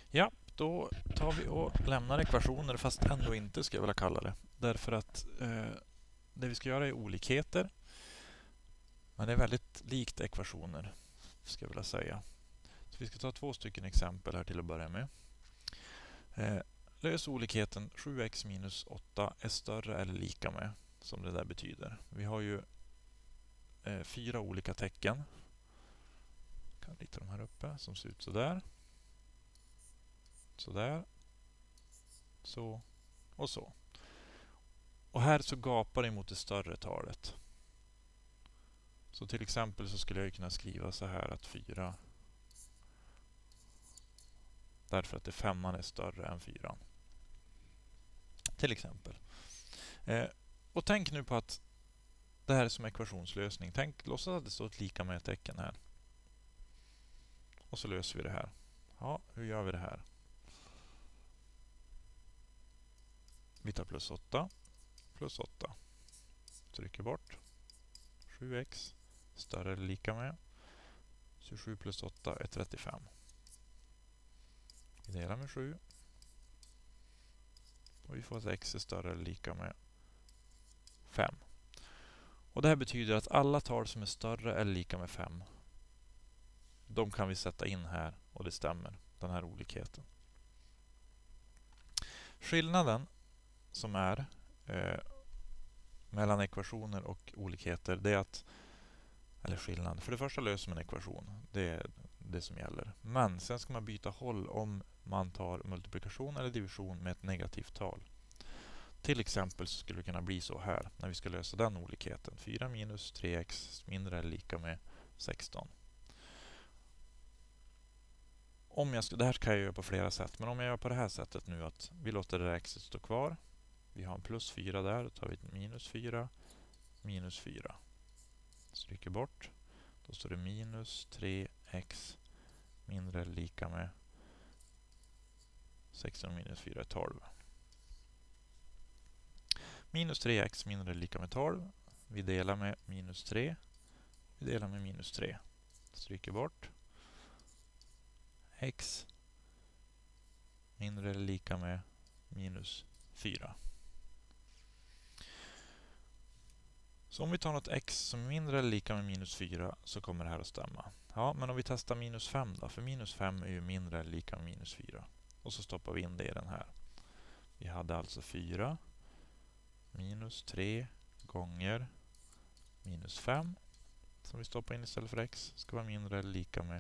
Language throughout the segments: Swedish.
Ja, då tar vi och lämnar ekvationer, fast ändå inte skulle jag vilja kalla det. Därför att det vi ska göra är olikheter. Men det är väldigt likt ekvationer, ska jag vilja säga. Så vi ska ta 2 stycken exempel här till att börja med. Lös olikheten 7x minus 8 är större eller lika med, som det där betyder. Vi har ju 4 olika tecken. Jag kan rita de här uppe som ser ut så där. Så där. Så och så. Och här så gapar det mot det större talet. Så till exempel så skulle jag kunna skriva så här att 4, därför att det 5 är större än 4. Till exempel. Och tänk nu på att det här är som ekvationslösning. Låtsas att det står ett lika med tecken här. Och så löser vi det här. Ja, hur gör vi det här? Vi tar plus 8. Plus 8. Trycker bort. 7x större eller lika med. 27 plus 8 är 35. Vi delar med 7. Och vi får att x är större eller lika med 5. Och det här betyder att alla tal som är större eller lika med 5, de kan vi sätta in här och det stämmer, den här olikheten. Skillnaden som är mellan ekvationer och olikheter, det är att, eller skillnad, för det första löser man en ekvation, det är det som gäller. Men sen ska man byta håll om man tar multiplikation eller division med ett negativt tal. Till exempel så skulle det kunna bli så här när vi ska lösa den olikheten. 4 minus 3x mindre eller lika med 16. Det här kan jag göra på flera sätt, men om jag gör på det här sättet nu att vi låter det där x stå kvar. Vi har en plus 4 där, då tar vi ett minus 4. Stryker bort. Då står det minus 3x mindre eller lika med 16 minus 4 är 12. Minus 3x mindre eller lika med 12. Vi delar med minus 3. Vi delar med minus 3. Stryker bort. X mindre eller lika med minus 4. Så om vi tar något x som är mindre eller lika med minus 4 så kommer det här att stämma. Ja, men om vi testar minus 5 då, för minus 5 är ju mindre eller lika med minus 4. Och så stoppar vi in det i den här. Vi hade alltså 4 minus 3 gånger minus 5 som vi stoppar in istället för x ska vara mindre eller lika med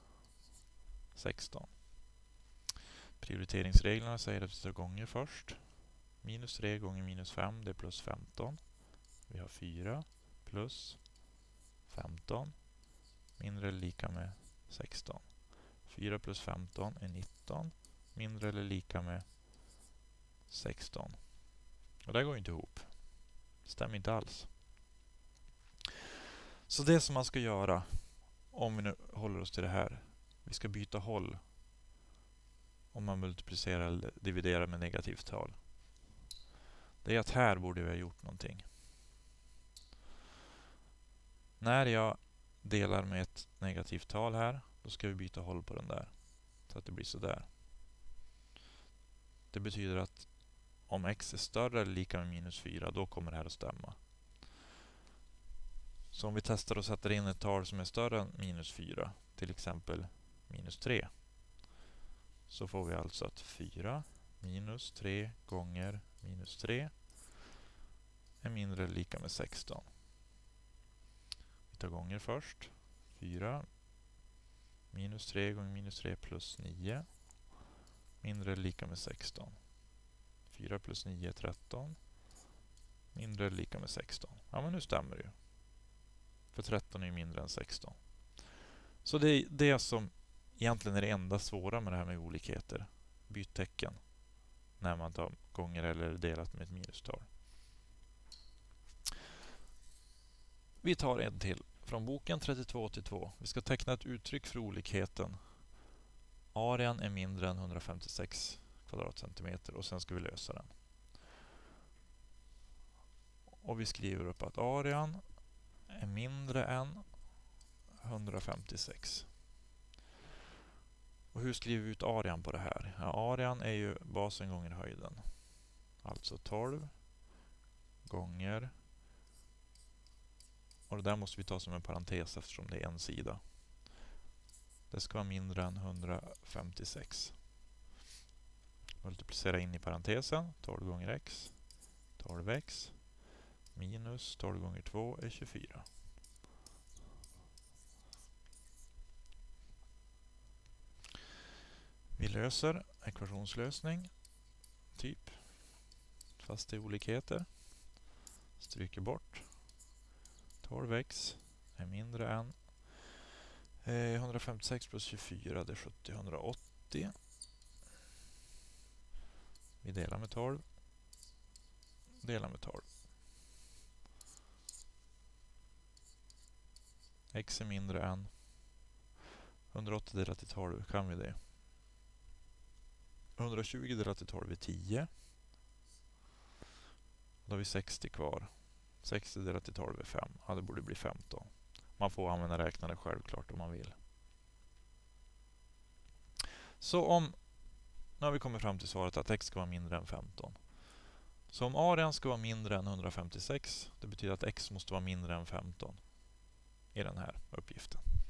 16. Prioriteringsreglerna säger att vi tar gånger först. Minus 3 gånger minus 5 det är plus 15. Vi har 4 plus 15 mindre eller lika med 16. 4 plus 15 är 19 mindre eller lika med 16. Och det går inte ihop. Stämmer inte alls. Så det som man ska göra, om vi nu håller oss till det här, vi ska byta håll om man multiplicerar eller dividerar med negativt tal. Det är att här borde vi ha gjort någonting. När jag delar med ett negativt tal här, då ska vi byta håll på den där. Så att det blir så där. Det betyder att om x är större eller lika med minus 4, då kommer det här att stämma. Så om vi testar och sätter in ett tal som är större än minus 4, till exempel minus 3, så får vi alltså att 4 minus 3 gånger minus 3 är mindre eller lika med 16. Vi tar gånger först. 4 minus 3 gånger minus 3 plus 9 mindre eller lika med 16. 4 plus 9 är 13 mindre eller lika med 16. Ja, men nu stämmer det ju. För 13 är ju mindre än 16. Så det är det som egentligen är det enda svåra med det här med olikheter. Byt tecken när man tar gånger eller delat med ett minustal. Vi tar en till från boken 3282. Vi ska teckna ett uttryck för olikheten. Arean är mindre än 156 kvadratcentimeter och sen ska vi lösa den. Och vi skriver upp att arean är mindre än 156. Och hur skriver vi ut arean på det här? Ja, arean är ju basen gånger höjden. Alltså 12 gånger. Och det där måste vi ta som en parentes eftersom det är en sida. Det ska vara mindre än 156. Multiplicera in i parentesen. 12 gånger x. 12x. Minus 12 gånger 2 är 24. Vi löser ekvationslösning. Typ. Fast det är olikheter. Stryker bort. 12x är mindre än 156 plus 24, det är 70, 180. Vi delar med 12. Delar med 12. X är mindre än 180 delat till 12, kan vi det? 120 delat till 12 är 10. Då har vi 60 kvar. 60 delat till 12 är 5. Ja, det borde bli 15. Man får använda räknare självklart om man vill. Så nu har vi kommit fram till svaret att x ska vara mindre än 15. Så om arean ska vara mindre än 156, det betyder att x måste vara mindre än 15 i den här uppgiften.